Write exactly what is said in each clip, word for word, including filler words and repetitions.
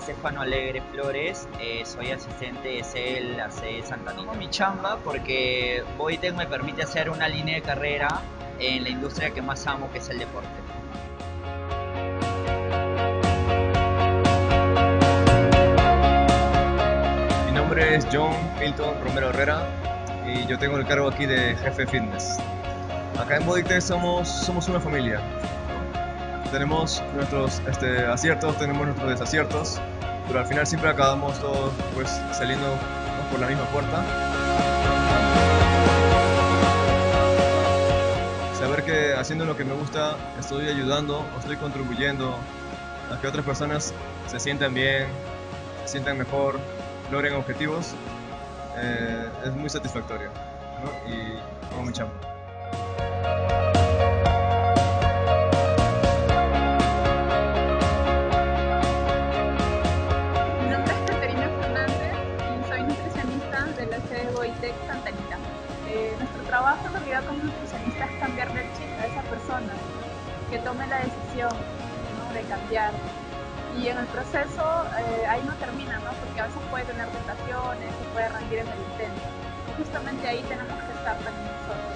Estefano Alegre Flores, eh, soy asistente de C E L la sede Santa Anita. Mi chamba porque Boitec me permite hacer una línea de carrera en la industria que más amo, que es el deporte. Mi nombre es John Milton Romero Herrera y yo tengo el cargo aquí de jefe fitness. Acá en Boitec somos, somos una familia. Tenemos nuestros este, aciertos, tenemos nuestros desaciertos, pero al final siempre acabamos todos pues, saliendo ¿no? por la misma puerta. Saber que haciendo lo que me gusta estoy ayudando o estoy contribuyendo a que otras personas se sientan bien, se sientan mejor, logren objetivos, eh, es muy satisfactorio, ¿no? Y como mi chamba. De la sede Boitec Santa Anita. Eh, nuestro trabajo en realidad como nutricionista es cambiarle el chip a esa persona, que tome la decisión, ¿no? de cambiar. Y en el proceso eh, ahí no termina, ¿no? porque a veces puede tener tentaciones, se puede rendir en el intento. Y justamente ahí tenemos que estar también nosotros.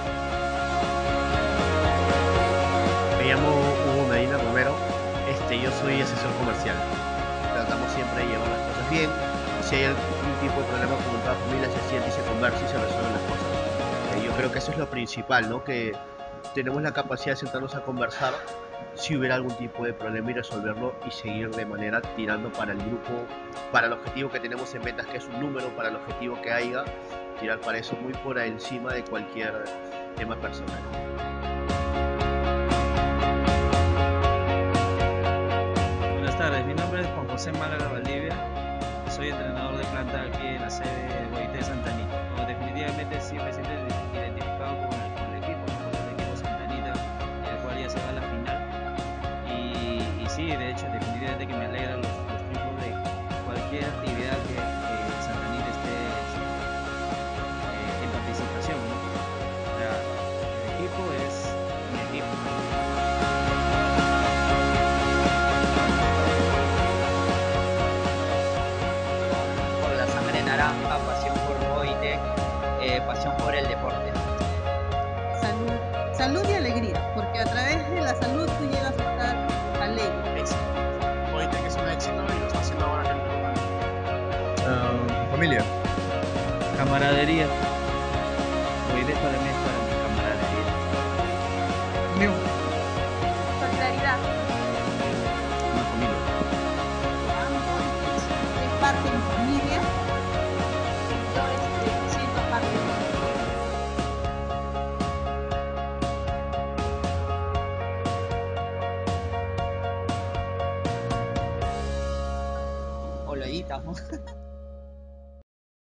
Me llamo Hugo Medina Romero, este, yo soy asesor comercial. Tratamos siempre de llevar las cosas bien. Si hay algún tipo de problema con otra familia, se siente y se conversa y se resuelven las cosas. Eh, yo creo que eso es lo principal, ¿no? Que tenemos la capacidad de sentarnos a conversar si hubiera algún tipo de problema y resolverlo y seguir de manera tirando para el grupo, para el objetivo que tenemos en metas, que es un número, para el objetivo que haya, tirar para eso muy por encima de cualquier tema personal. Buenas tardes, mi nombre es Juan José Málaga Valdivia. Soy entrenador de planta aquí en la sede de Boitec Santa Anita. No, definitivamente sí me siento identificado con el, con el equipo, con el equipo Santa Anita, el cual ya se va a la final. Y, y sí, de hecho, definitivamente que me alegra los, los triunfos de cualquier actividad que, que Santa Anita esté eh, en participación, ¿no? O sea, el equipo es mi equipo. Naranja, pasión por Boitec, eh, pasión por el deporte. Salud, salud y alegría, porque a través de la salud tú llegas a estar alegre. Éxito. Boitec es un éxito y lo está haciendo ahora en el Perú. Uh, familia. Camaradería. Boitec para mí es para mi camaradería. Unión. Solidaridad. Una familia. Es parte de mi familia. Oleguitas, ¿no?